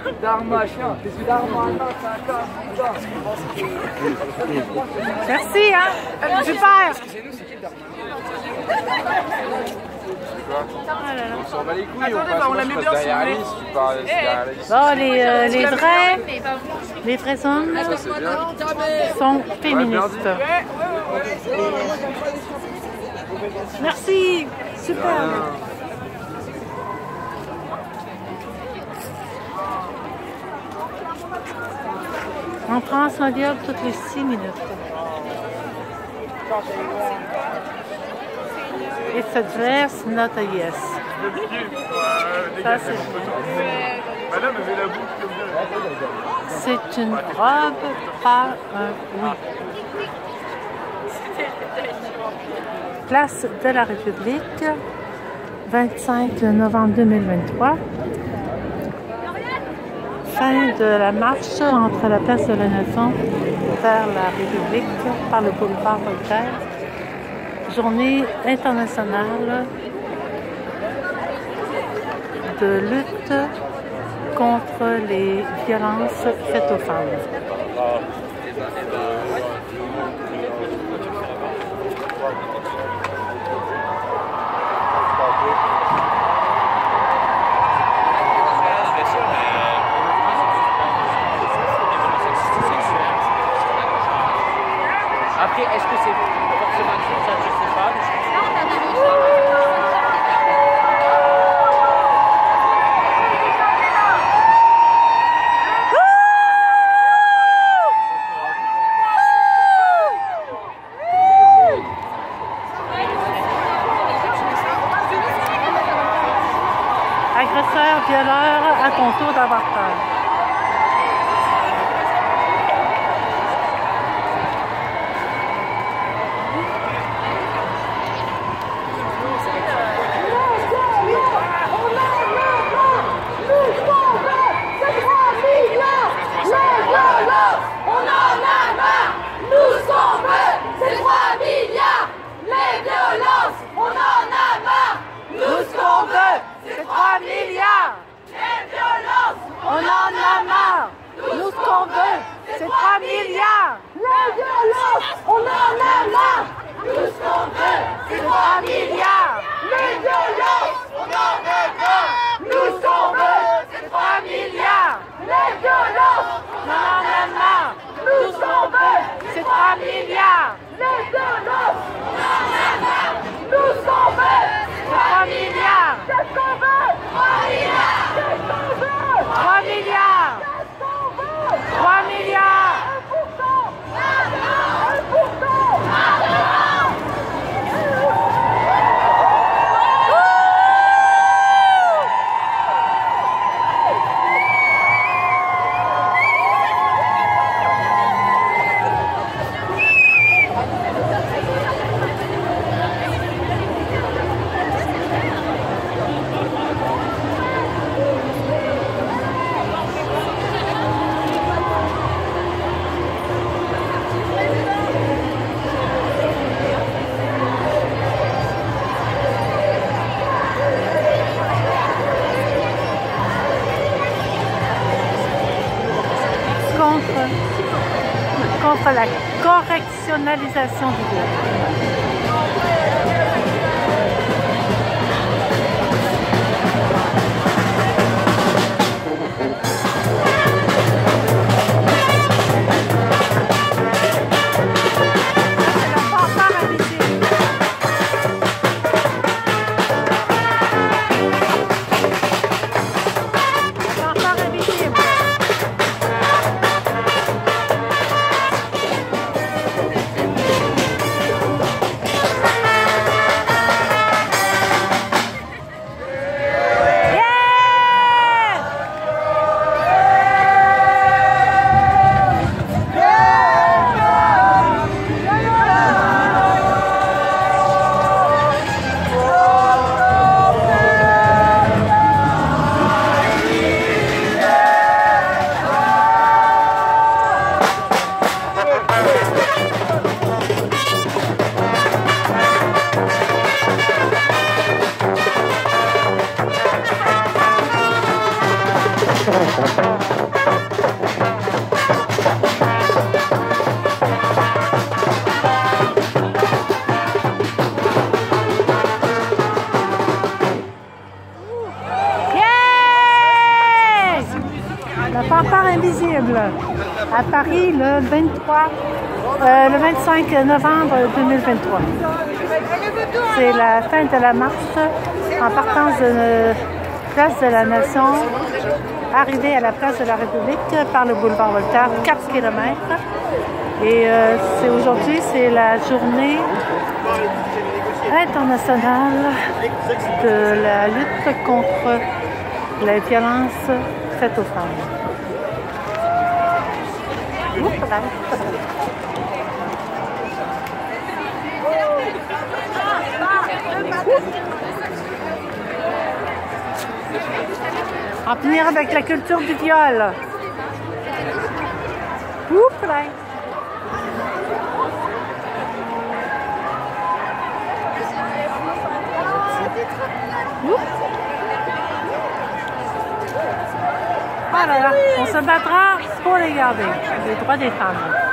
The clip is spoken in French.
Merci, hein? Super! On s'en bat les couilles, on la met bien derrière Alice, tu parles derrière Alice. Bon, les vrais hommes sont féministes. Merci! Super! On prend son diable toutes les 6 minutes. It's a dress, not a yes. Ça, Madame avait la boucle comme ça. c'est une robe, pas un oui. Place de la République, 25 novembre 2023. Fin de la marche entre la place de la Nation vers la République par le boulevard Voltaire. Journée internationale de lutte contre les violences faites aux femmes. Après, est-ce que c'est forcément ça, je sais pas. Agresseur, violeur à contour d'avortage. On en a marre! Nous, ce qu'on veut, c'est 3 milliards! Les violences, on en a marre! Nous, ce qu'on veut, c'est 3 milliards! Les violences, on en a marre! Nous, ce qu'on veut, c'est 3 milliards! Les violences, on en a marre! Nous, ce qu'on veut, c'est 3 milliards! Les violences, on en a marre! Nous, ce qu'on veut, c'est 3 milliards! Qu'est-ce qu'on veut? 3 milliards! Qu'est-ce qu'on veut? 3 milliards! 3 milliards! 1%! Contre la correctionnalisation du viol. Thank you. La fanfare invisible à Paris le 25 novembre 2023. C'est la fin de la marche en partance de place de la Nation, arrivée à la place de la République par le boulevard Voltaire, 4 km. Et aujourd'hui, c'est la journée internationale de la lutte contre la violence faite aux femmes. En finir avec la culture du viol. Oups là. Voilà, on se battra pour les garder, les droits des femmes.